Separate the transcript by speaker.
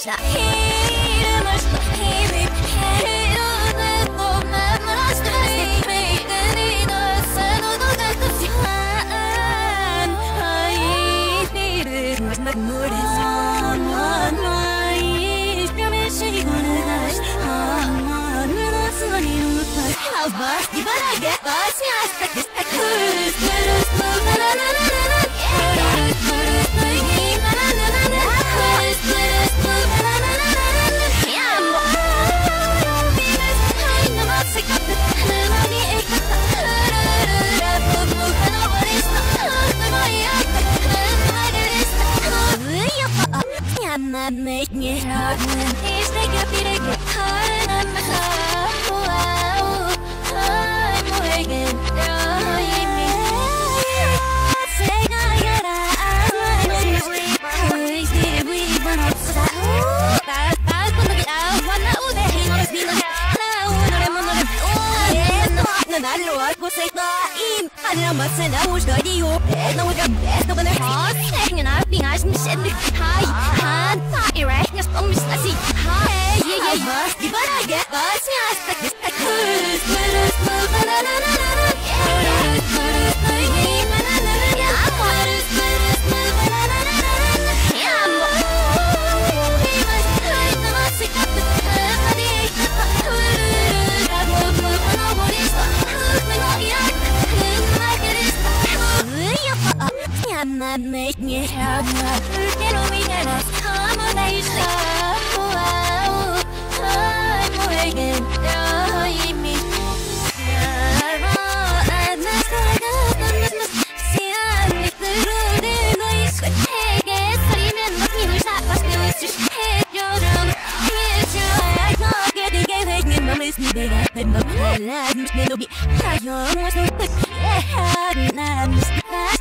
Speaker 1: Make me hard when he's taking me to get hard on my heart. I'm waking me. Say I got I'm we want to stop. I'm gonna get out. One out there, he knows me. 나를 알고 살다임 하늘한 멋에 나올 거리요 너가 best when I hot hanging out being ice and shit high hand right just on me see hey yeah you better get us yes like this like Make me hard get on me and us combination I'm waking me see I'm through the noise hey get 살이면 너희를 잡아서 해줘라 I can't get the game hanging my miss me 내가 내 맘을 알아 내 놈이 다 영원히 yeah 난